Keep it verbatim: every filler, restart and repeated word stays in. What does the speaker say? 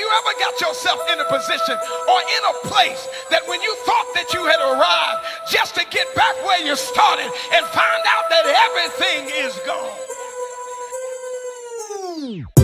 ever got yourself in a position or in a place that when you thought that you had arrived, just to get back where you started and find out that everything is gone?